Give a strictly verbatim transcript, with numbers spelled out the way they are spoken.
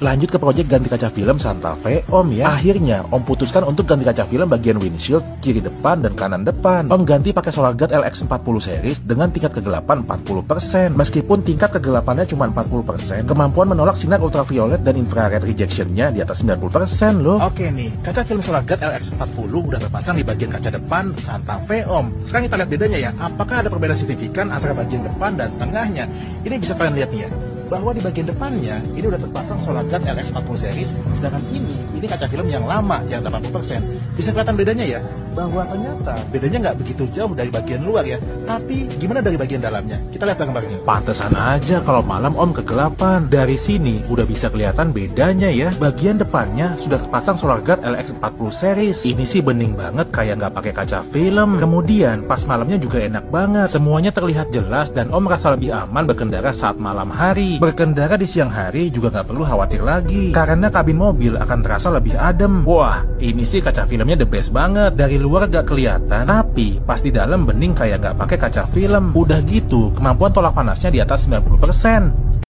Lanjut ke proyek ganti kaca film Santa Fe, Om ya. Akhirnya Om putuskan untuk ganti kaca film bagian windshield, kiri depan dan kanan depan. Om ganti pakai SolarGuard L X empat puluh series dengan tingkat kegelapan empat puluh persen. Meskipun tingkat kegelapannya cuma empat puluh persen, kemampuan menolak sinar ultraviolet dan infrared rejectionnya di atas sembilan puluh persen loh. Oke nih, kaca film SolarGuard L X empat puluh udah terpasang di bagian kaca depan Santa Fe, Om. Sekarang kita lihat bedanya ya, apakah ada perbedaan signifikan antara bagian depan dan tengahnya. Ini bisa kalian lihat nih ya, bahwa di bagian depannya ini udah terpasang SolarGuard L X empat puluh series, sedangkan ini ini kaca film yang lama yang delapan puluh persen. Bisa kelihatan bedanya ya, bahwa ternyata bedanya nggak begitu jauh dari bagian luar ya, tapi gimana dari bagian dalamnya? Kita lihat gambarnya. Pantesan aja kalau malam Om kegelapan. Dari sini udah bisa kelihatan bedanya ya. Bagian depannya sudah terpasang SolarGuard L X empat puluh series. Ini sih bening banget kayak nggak pakai kaca film. Kemudian pas malamnya juga enak banget. Semuanya terlihat jelas dan Om merasa lebih aman berkendara saat malam hari. Berkendara di siang hari juga nggak perlu khawatir lagi, karena kabin mobil akan terasa lebih adem. Wah, ini sih kaca filmnya the best banget. Dari luar gak kelihatan, tapi pas di dalam bening kayak nggak pakai kaca film. Udah gitu, kemampuan tolak panasnya di atas sembilan puluh persen.